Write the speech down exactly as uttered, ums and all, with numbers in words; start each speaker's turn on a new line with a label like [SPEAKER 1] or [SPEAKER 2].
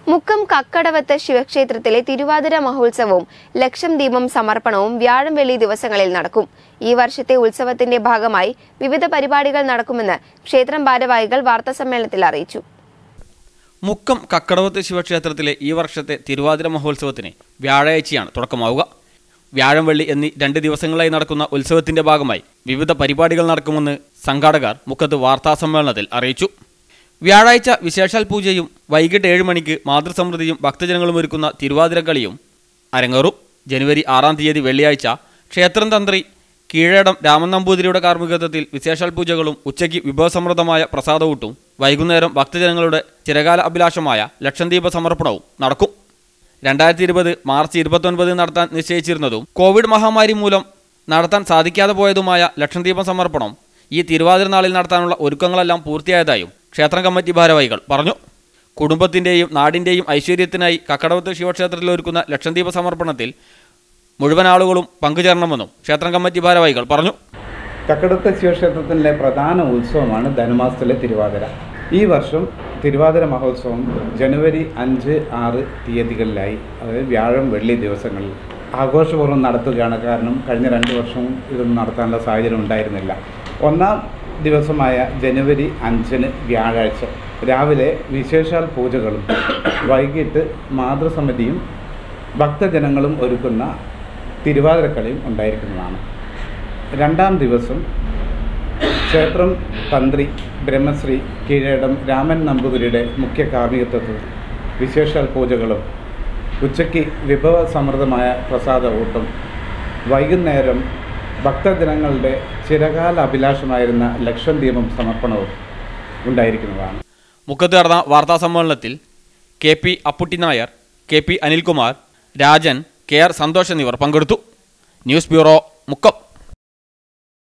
[SPEAKER 1] മുക്കം കടവത ശിവക്ഷേത്രത്തിലെ തിരുവാതിര മഹോത്സവവും ലക്ഷം ദീപം സമർപ്പണവും വ്യാഴം വെള്ളി ദിവസങ്ങളിൽ നടക്കും. ഈ വർഷത്തെ ഉത്സവത്തിന്റെ ഭാഗമായി വിവിധ പരിപാടികൾ നടക്കുമെന്ന് ക്ഷേത്രം ഭാരവാഹികൾ വാർത്താസമ്മേളനത്തിൽ അറിയിച്ചു.
[SPEAKER 2] മുക്കം കടവത ശിവക്ഷേത്രത്തിലെ ഈ വർഷത്തെ തിരുവാതിര മഹോത്സവത്തിന് വ്യാഴാഴ്ചയാണ് തുടക്കമാവുക. വ്യാഴം വെള്ളി എന്നീ രണ്ട് ദിവസങ്ങളായി നടക്കുന്ന ഉത്സവത്തിന്റെ ഭാഗമായി വിവിധ പരിപാടികൾ നടക്കുമെന്ന് സംഘാടകർ മുക്കത്ത് വാർത്താസമ്മേളനത്തിൽ അറിയിച്ചു. വ്യാഴാഴ്ച വിശേഷാൽ പൂജയും വൈകിട്ട് ഏഴ് മണിക്ക് മാതൃസമൃദ്ധിയും ഭക്തജനങ്ങളും ഒരുക്കുന്ന തിരുവാതിരക്കളിയും അരങ്ങേറും. ജനുവരി ആറാം തീയതി വെള്ളിയാഴ്ച ക്ഷേത്രം തന്ത്രി കീഴടം രാമൻ നമ്പൂതിരിയുടെ കാർമ്മികത്വത്തിൽ വിശേഷാൽ പൂജകളും ഉച്ചയ്ക്ക് വിഭവസമൃദ്ധമായ പ്രസാദഊട്ടും വൈകുന്നേരം ഭക്തജനങ്ങളുടെ ചിരകാല അഭിലാഷമായ ലക്ഷദ്വീപ സമർപ്പണവും നടക്കും. രണ്ടായിരത്തി ഇരുപത് മാർച്ച് ഇരുപത്തൊൻപത് നടത്താൻ നിശ്ചയിച്ചിരുന്നതും കോവിഡ് മഹാമാരി മൂലം നടത്താൻ സാധിക്കാതെ പോയതുമായ ലക്ഷദ്വീപ സമർപ്പണം ഈ തിരുവാതിര നാളിൽ നടത്താനുള്ള ഒരുക്കങ്ങളെല്ലാം പൂർത്തിയായതായും ക്ഷേത്രം കമ്മിറ്റി ഭാരവാഹികൾ പറഞ്ഞു. കുടുംബത്തിൻ്റെയും നാടിൻ്റെയും ഐശ്വര്യത്തിനായി കടവത ശിവക്ഷേത്രത്തിൽ ഒരുക്കുന്ന ലക്ഷദ്വീപ സമർപ്പണത്തിൽ മുഴുവൻ ആളുകളും പങ്കുചേരണമെന്നും ക്ഷേത്രം കമ്മിറ്റി ഭാരവാഹികൾ പറഞ്ഞു.
[SPEAKER 3] കടവത ശിവക്ഷേത്രത്തിലെ പ്രധാന ഉത്സവമാണ് ധനുമാസത്തിലെ തിരുവാതിര. ഈ വർഷം തിരുവാതിര മഹോത്സവം ജനുവരി അഞ്ച് ആറ് തീയതികളിലായി, അതായത് വ്യാഴം വെള്ളി ദിവസങ്ങളിൽ ആഘോഷപൂർവ്വം നടത്തുകയാണ്. കാരണം കഴിഞ്ഞ രണ്ട് വർഷവും ഇതൊന്നും നടത്താനുള്ള സാഹചര്യം ഉണ്ടായിരുന്നില്ല. ഒന്നാം ദിവസമായ ജനുവരി അഞ്ചിന് വ്യാഴാഴ്ച രാവിലെ വിശേഷാൽ പൂജകളും വൈകിട്ട് മാതൃസമിതിയും ഭക്തജനങ്ങളും ഒരുക്കുന്ന തിരുവാതിരക്കളിയും ഉണ്ടായിരിക്കുന്നതാണ്. രണ്ടാം ദിവസം ക്ഷേത്രം തന്ത്രി ബ്രഹ്മശ്രീ കീഴടം രാമൻ നമ്പൂതിരിയുടെ മുഖ്യ കാർമ്മികത്വത്തിൽ വിശേഷാൽ പൂജകളും ഉച്ചയ്ക്ക് വിഭവസമൃദ്ധമായ പ്രസാദ ഊട്ടും വൈകുന്നേരം ഭക്തജനങ്ങളുടെ ചിരകാല അഭിലാഷമായിരുന്ന ലക്ഷം ദീപം സമർപ്പണവും ഉണ്ടായിരിക്കുന്നതാണ്.
[SPEAKER 2] മുക്കത്ത് നടന്ന വാർത്താസമ്മേളനത്തിൽ K P Apputty Nair, K P Anilkumar, Rajan, K R Santhosh എന്നിവർ പങ്കെടുത്തു. News bureau, Mukkam.